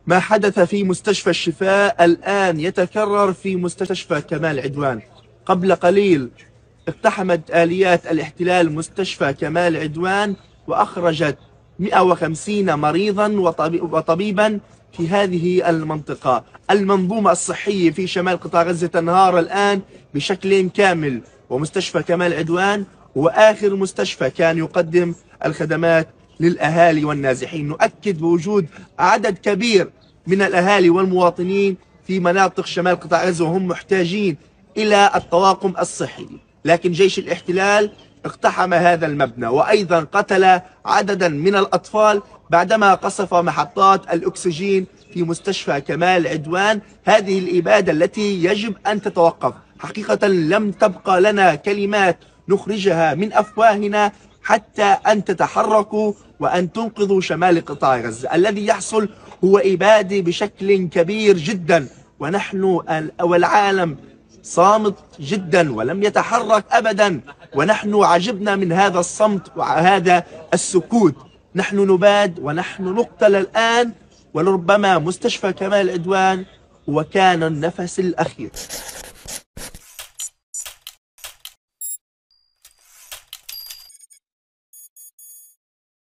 ما حدث في مستشفى الشفاء الآن يتكرر في مستشفى كمال عدوان. قبل قليل اقتحمت آليات الاحتلال مستشفى كمال عدوان وأخرجت 150 مريضا وطبيبا في هذه المنطقة. المنظومة الصحية في شمال قطاع غزة تنهار الآن بشكل كامل، ومستشفى كمال عدوان هو آخر مستشفى كان يقدم الخدمات للأهالي والنازحين. نؤكد بوجود عدد كبير من الأهالي والمواطنين في مناطق شمال قطاع غزة وهم محتاجين إلى الطواقم الصحي، لكن جيش الاحتلال اقتحم هذا المبنى وأيضا قتل عددا من الأطفال بعدما قصف محطات الأكسجين في مستشفى كمال عدوان. هذه الإبادة التي يجب أن تتوقف. حقيقة لم تبقى لنا كلمات نخرجها من أفواهنا حتى أن تتحركوا وأن تنقذوا شمال قطاع غزة. الذي يحصل هو إبادة بشكل كبير جدا، ونحن والعالم صامت جدا ولم يتحرك أبدا، ونحن عجبنا من هذا الصمت وهذا السكوت. نحن نباد ونحن نقتل الآن، ولربما مستشفى كمال عدوان وكان النفس الأخير.